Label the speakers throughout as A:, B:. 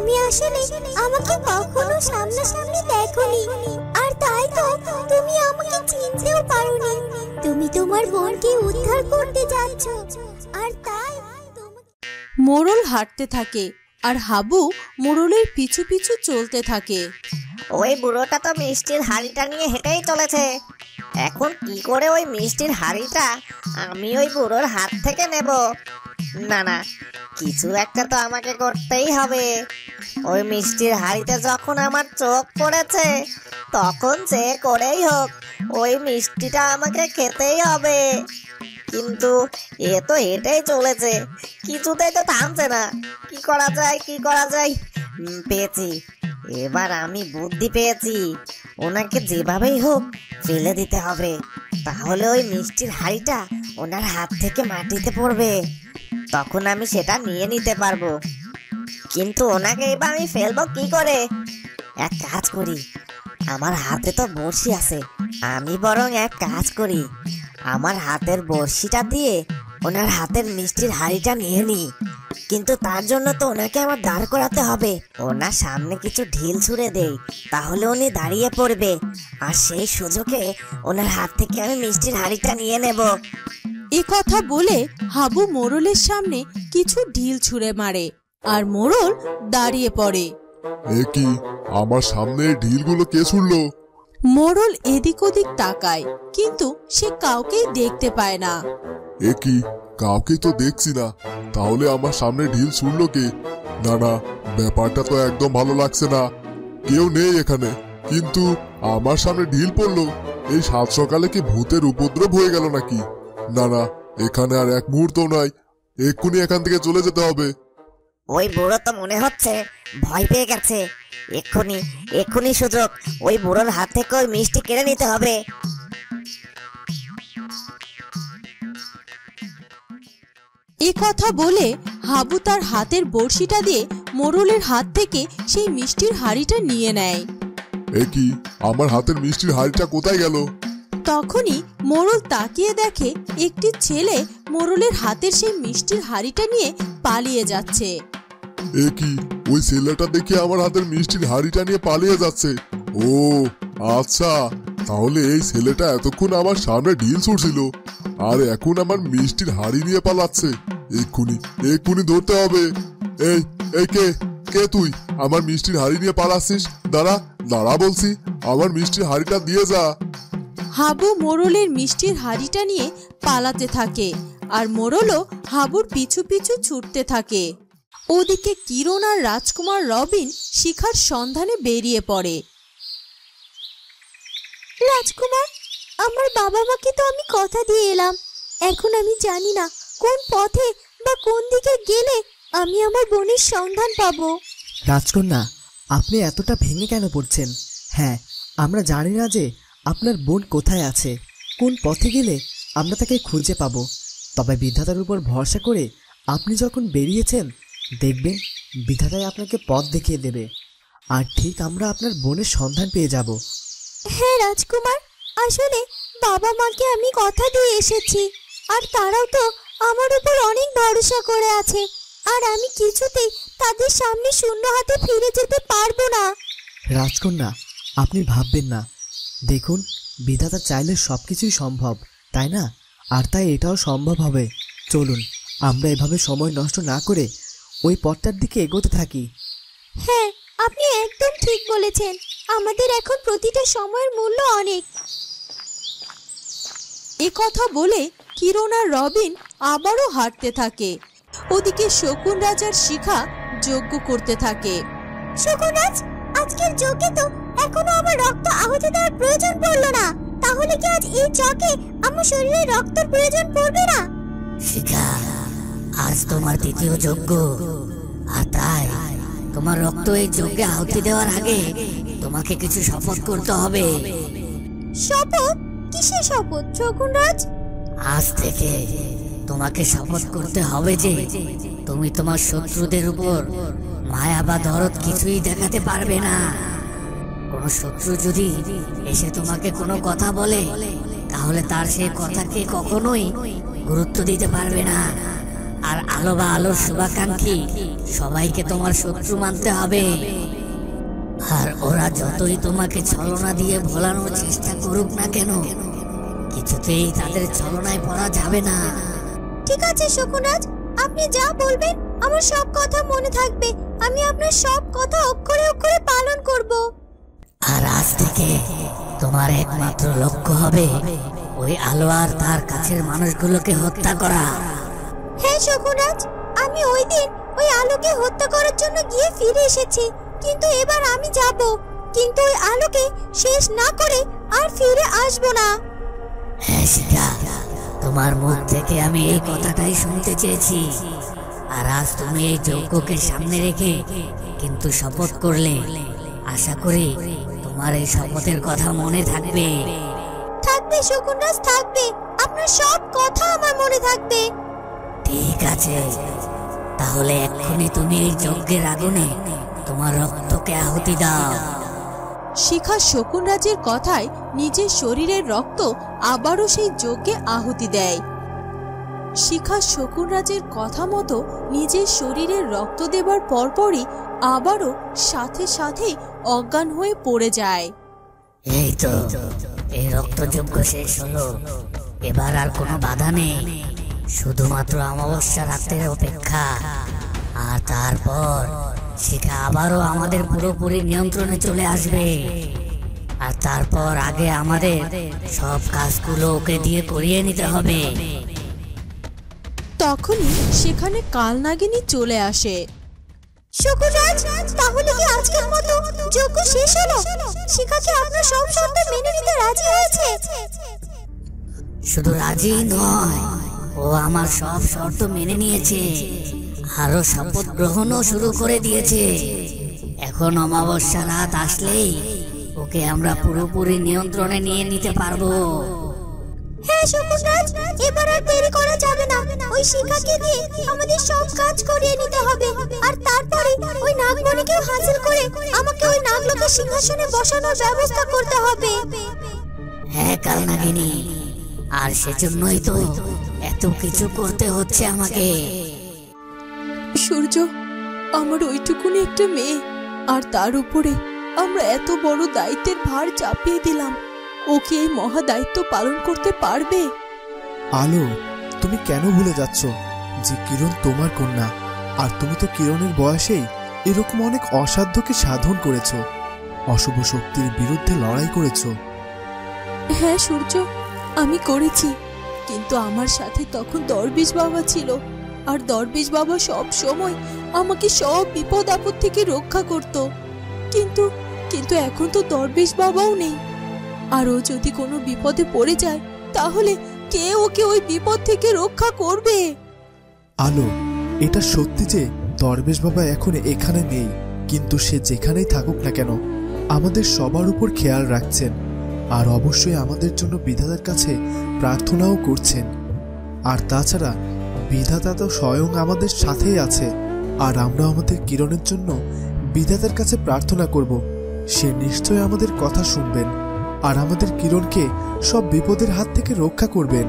A: তুমি আসলে আমাকে কখনো সামনাসামনি দেখোনি, আর তাই তো তুমি আমাকে চিনতেও পারোনি। তুমি তোমার বোনকে উদ্ধার করতে যাচ্ছ, আর তাই
B: মোড়ল হাঁটতে থাকে আর হাবু মোড়লের পিছু পিছু চলতে থাকে।
C: ওই বুড়োটা তো মিষ্টির হাড়িটা নিয়ে হেঁটেই চলেছে। এখন কি করে ওই মিষ্টির হাড়িটা আমি ওই বুড়োর হাত থেকে নেব? না না, কিছু একটা তো আমাকে করতেই হবে। ওই মিষ্টির হাড়িতে যখন আমার চোখ পড়েছে, তখন যে করেই হোক ওই মিষ্টিটা আমাকে খেতেই হবে। কিন্তু এ তো হেঁটেই চলেছে, কিছুতেই তো থামছে না। কি করা যায়, কি করা যায়? পেয়েছি, এবার আমি বুদ্ধি পেয়েছি। ওনাকে যেভাবেই হোক ফেলে দিতে হবে, তাহলে ওই মিষ্টির হাড়িটা ওনার হাত থেকে মাটিতে পড়বে, তখন আমি সেটা নিয়ে নিতে পারবো। কিন্তু ওনাকে এবার আমি ফেলবো কি করে? এক কাজ করি, আমার হাতে তো বড়শি আছে, আমি বরং এক কাজ করি, আমার হাতের বড়শিটা দিয়ে ওনার হাতের মিষ্টির হাড়িটা নিয়ে নিই। কিন্তু তার জন্য তো ওনাকে আমার দাঁড় করাতে হবে। ওনার সামনে কিছু ঢিল ছুঁড়ে দেই, তাহলে উনি দাঁড়িয়ে পড়বে, আর সেই সুযোগে ওনার হাত থেকে আমি মিষ্টির হাড়িটা নিয়ে নেব।
B: এ কথা বলে হাবু মোড়লের সামনে কিছু ঢিল ছুঁড়ে মারে, আর মোড়ল দাঁড়িয়ে পড়ে।
D: এ কি, আমার সামনে ঢিলগুলো কে ছুড়লো?
B: মোড়ল এদিক ওদিক তাকায়, কিন্তু সে কাউকেই দেখতে পায় না।
D: এ কি, কাউকে তো দেখছি না, তাহলে আমার সামনে ঢিল ছুড়লো কে? না না, ব্যাপারটা তো একদম ভালো লাগছে না। কেউ নেই এখানে, কিন্তু আমার সামনে ঢিল পড়লো। এই সাত সকালে কি ভূতের উপদ্রব হয়ে গেল নাকি? না না, এখানে আর এক মুহূর্ত নাই, এক্ষুনি এখান থেকে চলে যেতে হবে।
C: ওই বুড়ো তো মনে হচ্ছে ভয় পেয়ে গেছে। এক্ষুনি এক্ষুনি সুযোগ, ওই বুড়োর হাত থেকে ওই মিষ্টি কেড়ে নিতে হবে।
B: এ কথা বলে হাবু তার হাতের বড়শিটা দিয়ে মোড়লের হাত থেকে সেই মিষ্টির হাড়িটা নিয়ে নেয়।
D: এ কি, আমার হাতের মিষ্টির হাড়িটা কোথায় গেল?
B: তখনই মোড়ল তাকিয়ে দেখে একটি ছেলে মোড়লের হাতের সেই মিষ্টির হাড়িটা নিয়ে পালিয়ে যাচ্ছে।
D: এ কি, ওই ছেলেটা দেখে আমার হাতের মিষ্টির হাড়িটা নিয়ে পালিয়ে যাচ্ছে। ও আচ্ছা, তাহলে এই ছেলেটা এতক্ষণ আমার সামনে ঢিল ছুড়ছিল, আর এখন আমার মিষ্টির হাড়ি নিয়ে পালাচ্ছে। এক্ষুনি এক্ষুনি ধরতে হবে। এই এই কে কে তুই? আমার মিষ্টির হাড়ি নিয়ে পালাচ্ছিস? দাঁড়া দাঁড়া বলছি, আমার মিষ্টির হাড়িটা দিয়ে যা।
B: হাবু মোড়লের মিষ্টির হাড়িটা নিয়ে পালাতে থাকে, আর মোড়লও হাবুর পিছু পিছু ছুটতে থাকে। ওদিকে কিরণ আর রাজকুমার রবিন শিখার সন্ধানে বেরিয়ে পড়ে।
A: রাজকুমার, আমার বাবা মাকে তো আমি কথা দিয়ে এলাম। এখন আমি জানি না কোন পথে বা কোন দিকে গেলে আমি আমার বোনের সন্ধান পাবো।
E: রাজকন্যা, আপনি এতটা ভেঙে কেন পড়ছেন? হ্যাঁ, আমরা জানি না যে আপনার বোন কোথায় আছে, কোন পথে গেলে আমরা তাকে খুঁজে পাবো। তবে বিধাতার উপর ভরসা করে আপনি যখন বেরিয়েছেন, দেখবেন বিধাতাই আপনাকে পথ দেখিয়ে দেবে, আর ঠিক আমরা আপনার বোনের সন্ধান পেয়ে যাব।
A: হ্যাঁ রাজকুমার, আসলে বাবা মাকে আমি কথা দিয়ে এসেছি, আর তারাও তো আমার উপর অনেক ভরসা করে আছে, আর আমি কিছুতেই তাদের সামনে শূন্য হাতে ফিরে যেতে পারবো না।
E: রাজকন্যা, আপনি ভাববেন না, দেখুন বিধাতা চাইলে সবকিছুই সম্ভব, তাই না? আর তাই এটাও সম্ভব হবে। চলুন আমরা এভাবে সময় নষ্ট না করে ওই পথটার দিকে এগোতে থাকি।
A: হ্যাঁ, আপনি একদম ঠিক বলেছেন, আমাদের এখন প্রতিটা সময়ের মূল্য অনেক।
B: এ কথা বলে কিরণ আর রবিন আবারও হাঁটতে থাকে। ওদিকে শকুন রাজার শিখা যজ্ঞ করতে থাকে।
A: শকুন রাজ, আজকের যজ্ঞে তো এখনো আমার রক্ত আহুতি দেওয়ার প্রয়োজন পড়লো না, তাহলে কি আজ এই যজ্ঞে আমার শরীরে রক্তের প্রয়োজন পড়বে না?
F: শিখা, আজ তোমার দ্বিতীয় যজ্ঞ, আর তাই তোমার রক্ত এই যজ্ঞে আহুতি দেওয়ার আগে তোমাকে কিছু শপথ করতে হবে।
A: শপথ? কিসের শপথ শকুন রাজ?
F: আজ থেকে তোমাকে শপথ করতে হবে যে তুমি তোমার শত্রুদের উপর মায়া বা দরদ কিছুই দেখাতে পারবে না। কোনো শত্রু যদি এসে তোমাকে কোনো কথা বলে, তাহলে তার সেই কথাকে কখনোই গুরুত্ব দিতে পারবে না। আর আলো বা আলোর শুভাকাঙ্ক্ষী সবাইকে তোমার শত্রু মানতে হবে। আর ওরা যতই তোমাকে ছলনা দিয়ে ভোলানোর চেষ্টা করুক না কেন, কিছুতেই তাদের ছলনায় পড়া যাবে না।
A: ঠিক আছে শকুনরাজ, আপনি যা বলবেন আমার সব কথা মনে থাকবে। আমি আপনার সব কথা অক্ষরে অক্ষরে পালন করব।
F: আর আজ থেকে তোমার একমাত্র লক্ষ্য হবে ওই আলো আর তার কাছের মানুষগুলোকে হত্যা করা।
A: হ্যাঁ শকুনরাজ, আমি ওই দিন ওই আলোকে হত্যা করার জন্য গিয়ে ফিরে এসেছি, কিন্তু এবার আমি যাব, কিন্তু ওই আলোকে শেষ না করে আর ফিরে আসব না।
F: হ্যাঁ শিখা, তোমার মুখ থেকে আমি এই কথাটাই শুনতে চেয়েছি। আর আজ তুমি এই যজ্ঞকে সামনে রেখে কিন্তু শপথ করলে। আশা করি তোমার এই শপথের কথা মনে থাকবে।
A: থাকবে শকুনরাজ, থাকবে। আপনার সব কথা আমার মনে থাকবে।
F: ঠিক আছে, তাহলে এক্ষুনি তুমি এই যজ্ঞের আগুনে তোমার রক্তকে আহুতি দাও।
B: শিখা শকুনরাজের কথায় নিজের শরীরের রক্ত আবারও সেই যজ্ঞে আহুতি দেয়। শিখা শকুনরাজের কথা মতো নিজের শরীরের রক্ত দেবার পরপরই আবারও সাথে সাথে অজ্ঞান হয়ে পড়ে যায়।
F: এই তো, এই রক্তযজ্ঞ শেষ হলো। এবার আর কোনো বাধা নেই, শুধুমাত্র অমাবস্যা রাতের অপেক্ষা। আর তারপর শিখা আবারও আমাদের পুরোপুরি নিয়ন্ত্রণে চলে আসবে। আর তারপর আগে আমাদের সব কাজগুলো ওকে দিয়ে করিয়ে নিতে হবে।
B: তখনই সেখানে কালনাগিনী চলে আসে।
A: শকুনরাজ, তাহলে কি আজকের মতো যজ্ঞ শেষ হলো? শিখা কি আপনার সব শর্ত মেনে নিতে রাজি হয়েছে?
F: শুধু রাজি নয়, ও আমার সব শর্ত মেনে নিয়েছে, আরো শপথ গ্রহণও শুরু করে দিয়েছে। এখন অমাবস্যা রাত আসলেই ওকে আমরা পুরোপুরি নিয়ন্ত্রণে নিয়ে নিতে পারবো।
A: হ্যাঁ শকুনরাজ, এবার আর দেরি করা যাবে না। ওই শিখাকে দিয়ে আমাদের সব কাজ করিয়ে নিতে হবে। আর তারপরে ওই নাগমণিকেও হাসিল করে আমাকে ওই নাগলোকের সিংহাসনে বসানোর ব্যবস্থা করতে হবে।
F: হ্যাঁ কালনাগিনী, আর সেজন্যই তো এত কিছু করতে হচ্ছে আমাকে।
B: সূর্য, আমার ওইটুকুনি একটা মেয়ে, আর তার উপরে আমরা এত বড় দায়িত্বের ভার চাপিয়ে দিলাম। ওকে এই মহা দায়িত্ব পালন করতে পারবে?
G: আলো, তুমি কেন ভুলে যাচ্ছ যে কিরণ তোমার কন্যা? আর তুমি তো কিরণের বয়সেই এরকম অনেক অসাধ্যকে সাধন করেছো, অশুভ শক্তির বিরুদ্ধে লড়াই করেছো।
B: হ্যাঁ সূর্য, আমি করেছি, কিন্তু আমার সাথে তখন দরবেশ বাবা ছিল। আর দরবেশ বাবা সব সময় আমাকে সব বিপদ আপদ থেকে রক্ষা করত। কিন্তু কিন্তু এখন তো দরবেশ বাবাও নেই। আর ও যদি কোনো বিপদে পড়ে যায়, তাহলে কে ওকে ওই বিপদ থেকে রক্ষা করবে?
G: আলো, এটা সত্যি যে দরবেশ বাবা এখন এখানে নেই, কিন্তু সে যেখানেই থাকুক না কেন আমাদের সবার উপর খেয়াল রাখছেন। আর অবশ্যই আমাদের জন্য বিধাতার কাছে প্রার্থনাও করছেন। আর তাছাড়া বিধাতা তো স্বয়ং আমাদের সাথেই আছে। আর আমরা আমাদের কিরণের জন্য বিধাতার কাছে প্রার্থনা করব, সে নিশ্চয় আমাদের কথা শুনবেন আর আমাদের কিরণকে সব বিপদের হাত থেকে রক্ষা করবেন।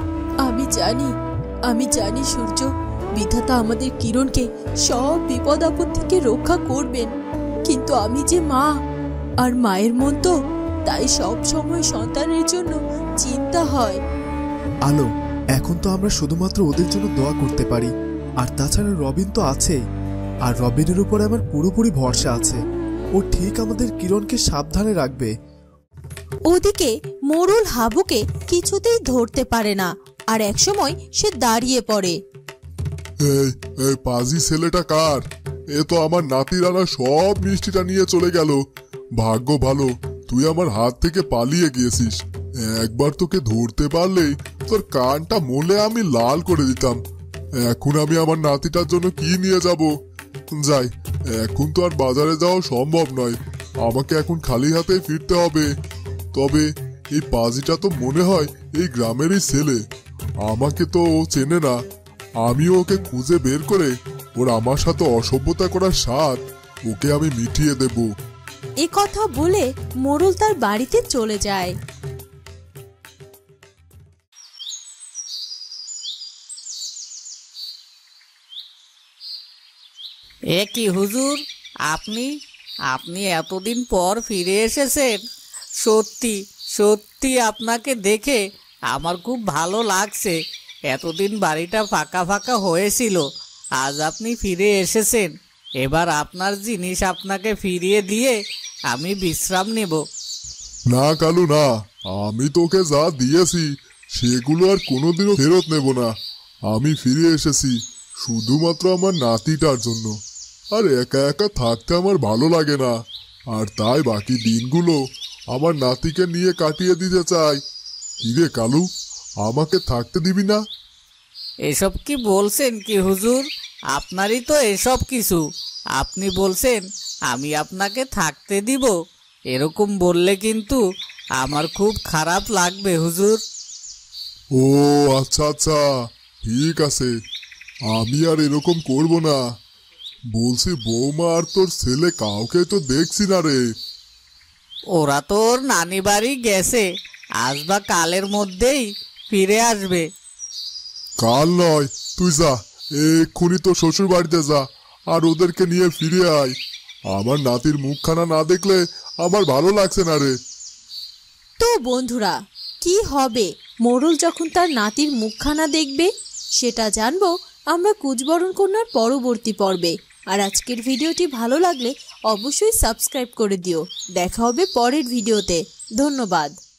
B: আমি জানি সূর্য, বিধাতা আমাদের কিরণকে সব বিপদ আপদ থেকে রক্ষা করবেন। কিন্তু আমি যে মা, আর মায়ের মন তো, তাই সব সময় সন্তানের জন্য চিন্তা হয়।
G: আলো, এখন তো আমরা শুধুমাত্র ওদের জন্য দোয়া করতে পারি। আর তাছাড়া রবিন তো আছেই, আর রবিনের উপর আমার পুরোপুরি ভরসা আছে। ও ঠিক আমাদের কিরণকে সাবধানে রাখবে।
B: ওদিকে মোড়ল হাবুকে কিছুতেই ধরতে পারে না, আর একসময় সে দাঁড়িয়ে পড়ে।
D: এই পাজি ছেলেটা কার? এ তো আমার নাতির আনা সব মিষ্টিটা নিয়ে চলে গেল। ভাগ্য ভালো তুই আমার হাত থেকে পালিয়ে গিয়েছিস। একবার তোকে ধরতে পারলেই তোর কানটা মোলে আমি লাল করে দিতাম। এখন আমি আমার নাতিটার জন্য কি নিয়ে যাব? যাই, এখন তো আর বাজারে যাওয়া সম্ভব নয়। আমাকে এখন খালি হাতে ফিরতে হবে। তবে এই পাজিটা তো মনে হয় এই গ্রামেরই ছেলে। আমাকে তো ও চেনে না। আমিও ওকে খুঁজে বের করে ওর আমার সাথে অসভ্যতা করার স্বাদ ওকে আমি মিটিয়ে দেব।
B: এ কথা বলে মোড়ল তার বাড়িতে চলে যায়।
H: এ কি হুজুর, আপনি আপনি এতদিন পর ফিরে এসেছেন? সত্যি সত্যি আপনাকে দেখে আমার খুব ভালো লাগছে। এতদিন বাড়িটা ফাঁকা ফাঁকা হয়েছিল, আজ আপনি ফিরে এসেছেন। এবার আপনার জিনিস আপনাকে ফিরিয়ে দিয়ে আমি বিশ্রাম নেব।
D: না কালু না, আমি তোকে যা দিয়েছি সেগুলো আর কোনোদিনও ফেরত নেব না। আমি ফিরে এসেছি শুধুমাত্র আমার নাতিটার জন্য। আর একা একা থাকতে আমার ভালো লাগে না, আর তাই বাকি দিনগুলো আমার নাতিকে নিয়ে কাটিয়ে দিতে চাই। কিরে কালু, আমাকে থাকতে দিবি না?
H: এসব কি বলছেন কি হুজুর? আপনারই তো এসব কিছু। আপনি বলছেন আমি আপনাকে থাকতে দিব? এরকম বললে কিন্তু আমার খুব খারাপ লাগবে হুজুর।
D: ও আচ্ছা আচ্ছা, ঠিক আছে, আমি আর এরকম করব না। বলছি বৌমা আর তোর ছেলে কাউকে তো দেখছি না রে।
H: ওরা তোর নানি বাড়ি গেছে, আজ বা কালের মধ্যেই ফিরে আসবে।
D: কাল নয়, তুই যা, এক্ষুনি তো শ্বশুর বাড়িতে যা, আর ওদেরকে নিয়ে ফিরে আয়। আমার নাতির মুখখানা না দেখলে আমার ভালো লাগছে না রে।
B: তো বন্ধুরা, কি হবে মোড়ল যখন তার নাতির মুখখানা দেখবে? সেটা জানবো আমরা কুচবরণ কন্যার পরবর্তী পর্বে। আর আজকের ভিডিওটি ভালো লাগলে অবশ্যই সাবস্ক্রাইব করে দিও। দেখা হবে পরের ভিডিওতে। ধন্যবাদ।